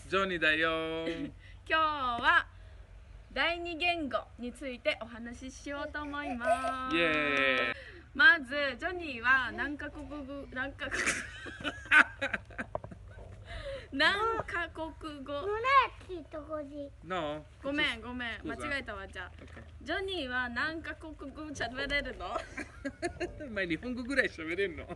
ジョニーだよ。 今日は第二言語についてお話ししようと思います。 イエーイ。 まずジョニーは何カ国語何カ国語 No? ごめん間違えたわ。じゃあ、ジョニーは何カ国語喋れるの？ Ma in Nihongo gurai shaverenno.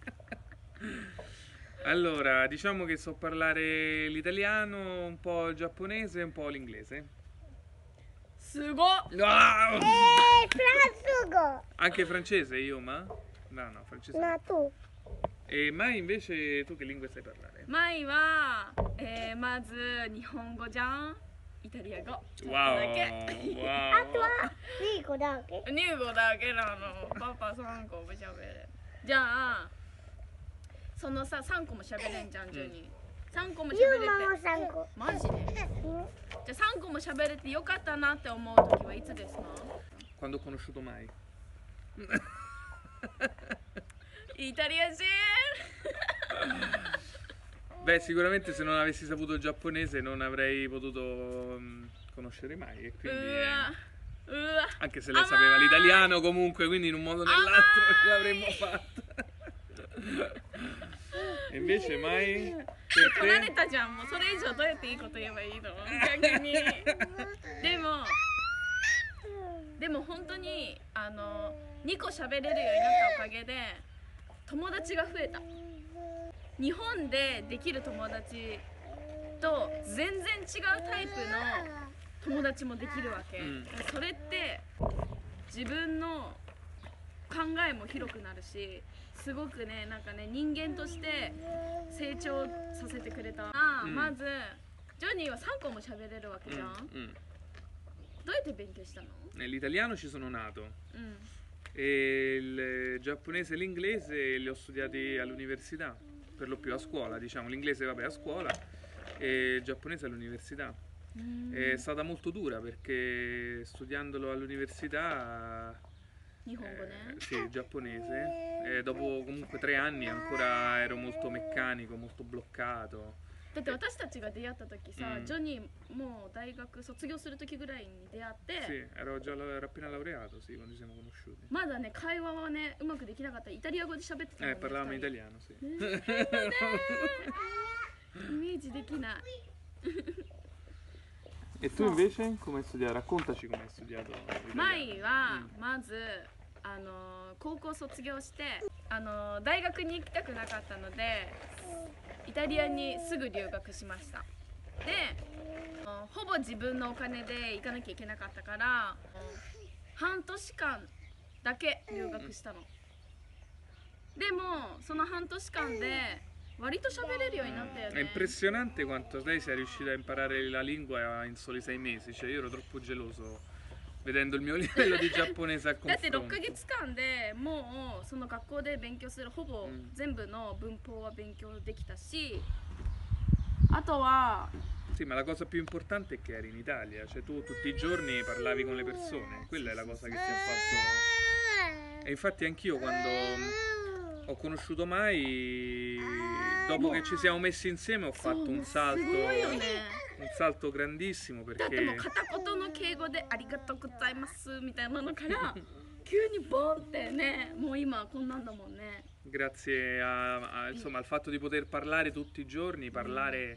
Allora, diciamo che so parlare l'italiano, un po' il giapponese e un po' l'inglese. すごっ。 No! フランス語。 Anche francese io, ma? No, francese. なと。 E mai invece tu che lingua sai parlare? マイは、まず日本語じゃん。イタリア語。ちょっと Wow! だけ。 あと Wow! はリーコだけ。 2語だけなの。パパ3個も喋れ。じゃあそのさ3個も喋れんじゃん、ジョニー。3個も喋れて。 ユーマも3個。 マジで？じゃあ3個も喋れてよかったなって思う時はいつですか？ Quando ho conosciuto mai? イタリア人。 Beh, sicuramente se non avessi saputo il giapponese non avrei potuto conoscere mai e う quindi わうわ。 anche se lei sapeva l'italiano comunque, quindi in un modo o nell'altro l'avremmo fatto. E invece mai 取ら per れ te? たじゃん。もうそれ以上どうやっていいこと言えばいいの？逆に。でも本当に2個喋れるようになったおかげで友達が増えた。日本でできる友達と全然違うタイプの友達もできるわけ、それって自分の考えも広くなるし、すごくね、なんかね、人間として成長させてくれた。まずジョニーは3個も喋れるわけじゃん、どうやって勉強したの？ Nell'italiano ci sono nato e il giapponese e l'inglese li ho studiati all'università, per lo più a scuola, diciamo, l'inglese vabbè a scuola e il giapponese all'università. È stata molto dura perché studiandolo all'università, 日本語ね。 sì, il giapponese, e dopo comunque 3 anni ancora ero molto meccanico, molto bloccato. だって私たちが出会った時さ、ジョニーもう大学卒業する時ぐらいに出会って、 Sì, ero appena laureato, sì, quando ci siamo conosciuti. まだね会話はねうまくできなかった。イタリア語で喋ってたもんね。 Parlavamo 二人 italiano, sì. イメージできない。 E tu invece come hai studiato? Raccontaci come hai studiato l'italiano. マイはまず高校卒業して大学に行きたくなかったのでイタリアにすぐ留学しました。でほぼ自分のお金で行かなきゃいけなかったから半年間だけ留学したの。でもその半年間で割と喋れるようになったよ È ね。 impressionante quanto lei sia riuscita a imparare la lingua in soli 6 mesi, cioè io ero troppo geloso vedendo il mio livello di giapponese a だって6 confronto. ヶ月間でもうその学校で勉強するほぼ全部の文法は勉強できたし、あとは Sì, ma la cosa più importante è che eri in Italia, cioè tu tutti i giorni parlavi con le persone, quella è la cosa che ti ha fatto. E infatti anch'io quando ho conosciuto Mai, dopo che ci siamo messi insieme ho fatto un すごいよね。 salto grandissimo だってもう perché 片言の敬語でありがとうございますみたいなのから急にボンってね、もう今こんなんだもんね。 grazie insomma, al fatto di poter parlare tutti i giorni, parlare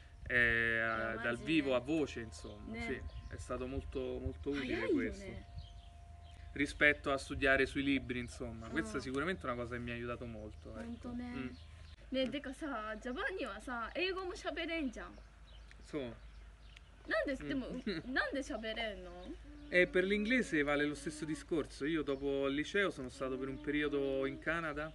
dal vivo a voce, insomma, sì, è stato molto, molto utile 早いよ questo. ね。 Rispetto a studiare sui libri, insomma, questa è sicuramente una cosa che mi ha aiutato molto. ほん Ecco. とね。ねえ、てかさ、ジャバンにはさ、英語も喋れんじゃん。 So. なんで、でもなんで喋れんの？ E per l'inglese vale lo stesso discorso. Io dopo il liceo sono stato per un periodo in Canada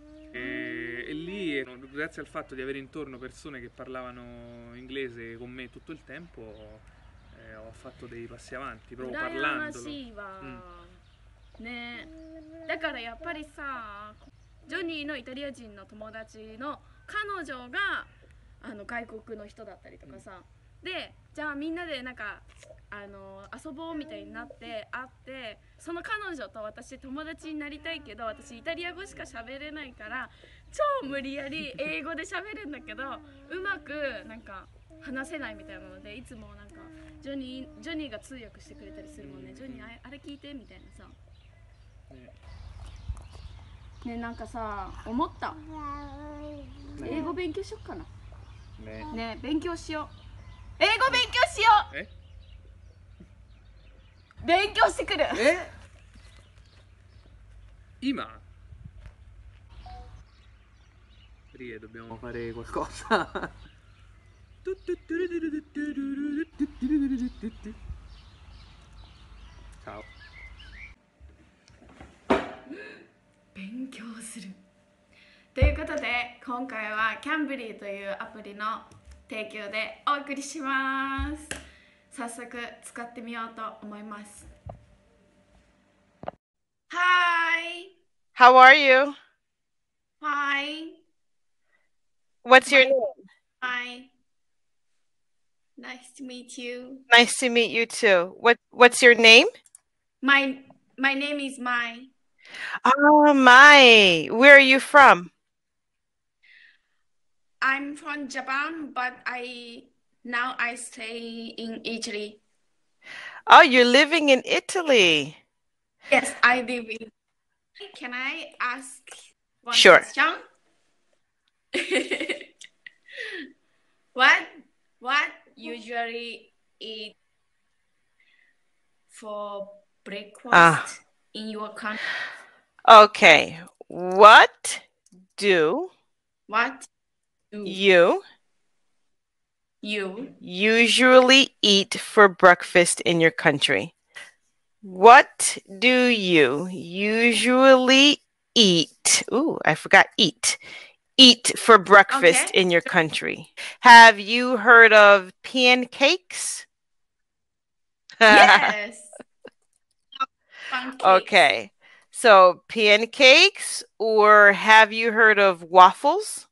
e lì, grazie al fatto di avere intorno persone che parlavano inglese con me tutto il tempo, ho fatto dei passi avanti proprio 羨まし parlandolo. いわ。ねえ、だからやっぱりさ、ジョニーのイタリア人の友達の彼女が外国の人だったりとかさ、でじゃあみんなでなんか遊ぼうみたいになって会って、その彼女と私友達になりたいけど私イタリア語しか喋れないから超無理やり英語で喋るんだけどうまくなんか話せないみたいなので、いつもなんかジョニーが通訳してくれたりするもんね。ジョニーあれ聞いてみたいなさ。ね、なんかさ、思った。英語勉強しよっかな。ね、勉強しよう。英語勉強しよう。勉強してくる。 今dobbiamo fare qualcosa. Ciao. 勉強する。ということで、今回はキャンブリーというアプリの提供でお送りします。早速使ってみようと思います。Hi! How are you? Hi! What's your name? Hi! Nice to meet you. Nice to meet you too. What's your name? My name is Mai. Oh, my. Where are you from? I'm from Japan, but now I stay in Italy. Oh, you're living in Italy. Yes, I live in. Can I ask one Sure. question? What usually eat for breakfast in your country? Okay. What do What do you you usually eat for breakfast in your country? What do you usually eat? Ooh, I forgot eat. Eat for breakfast in your country. Have you heard of pancakes? Yes. Pancakes. Okay. So pancakes, or have you heard of waffles?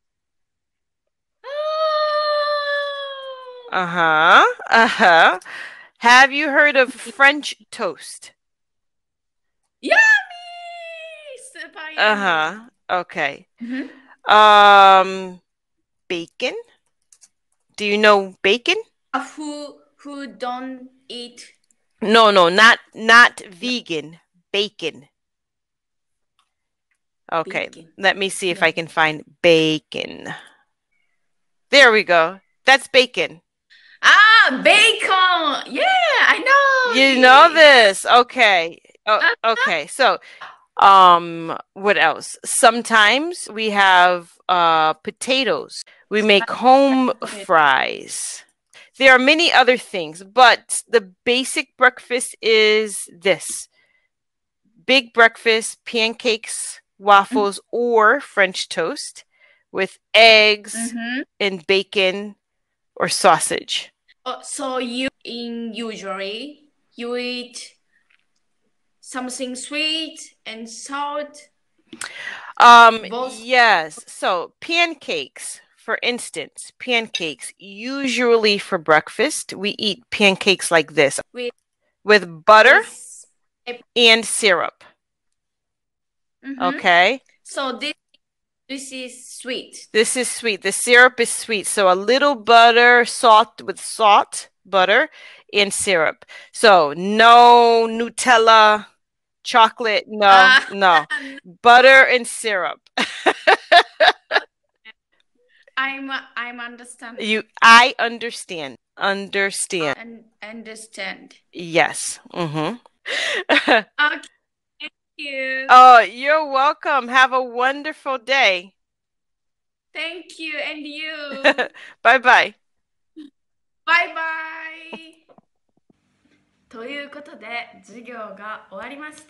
Uh-huh. Have you heard of French toast? Yummy! Super yummy. Okay. Mhm. Bacon? Do you know bacon? Who don't eat? No, not vegan. Bacon. Okay, Bacon. let me see if I No. can find bacon. There we go. That's bacon. Bacon! Yeah, I know. You know this. Okay. Okay. So, what else? Sometimes we have potatoes. We make home fries. There are many other things, but the basic breakfast is this. Big breakfast, pancakes, waffles, or French toast with eggs and bacon or sausage. So usually you eat something sweet and salt. Both. Yes. So pancakes, for instance, pancakes, usually for breakfast, we eat pancakes like this with butter and syrup. Okay. So this is sweet. This is sweet. The syrup is sweet. So a little butter, salt, butter, and syrup. So no Nutella, chocolate, no. Butter and syrup. I'm understanding. I understand. Understand. And understand. Yes. Okay. Thank you. Oh, you're welcome. Have a wonderful day. Thank you, and you. Bye-bye. Bye-bye. ということで授業が終わりました。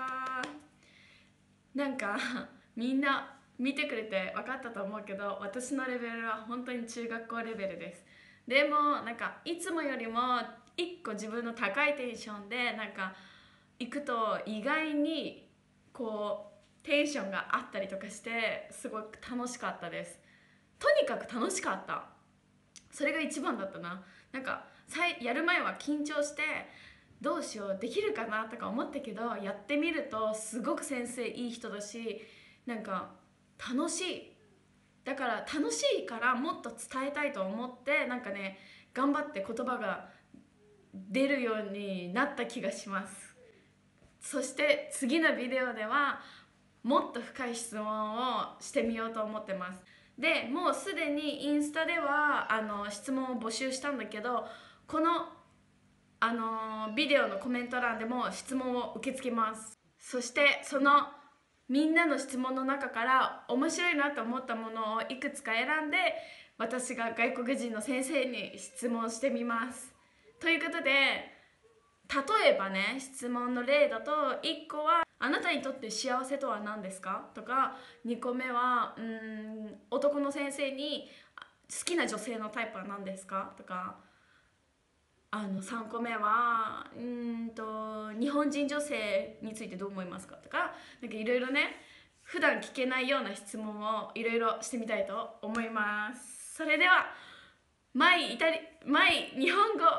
なんかみんな見てくれて分かったと思うけど、私のレベルは本当に中学校レベルです。でもなんかいつもよりも一個自分の高いテンションでなんか行くと意外にこうテンションがあったりとかしてすごく楽しかったです。とにかく楽しかった。それが一番だったな。なんかやる前は緊張してどうしようできるかなとか思ったけど、やってみるとすごく先生いい人だし、なんか楽しい。 だから楽しいからもっと伝えたいと思ってなんかね頑張って言葉が出るようになった気がします。そして次のビデオではもっと深い質問をしてみようと思ってます。でもうすでにインスタでは質問を募集したんだけど、このビデオのコメント欄でも質問を受け付けます。そしてそのみんなの質問の中から面白いなと思ったものをいくつか選んで私が外国人の先生に質問してみます。ということで、例えばね、質問の例だと1個はあなたにとって幸せとは何ですかとか、2個目は男の先生に好きな女性のタイプは何ですかとか、3個目は日本人女性についてどう思いますかとか、なんかいろいろね普段聞けないような質問をいろいろしてみたいと思います。それでは日本語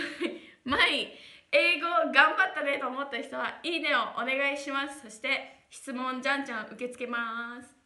英語頑張ったねと思った人はいいねをお願いします。そして質問じゃんじゃん受け付けます。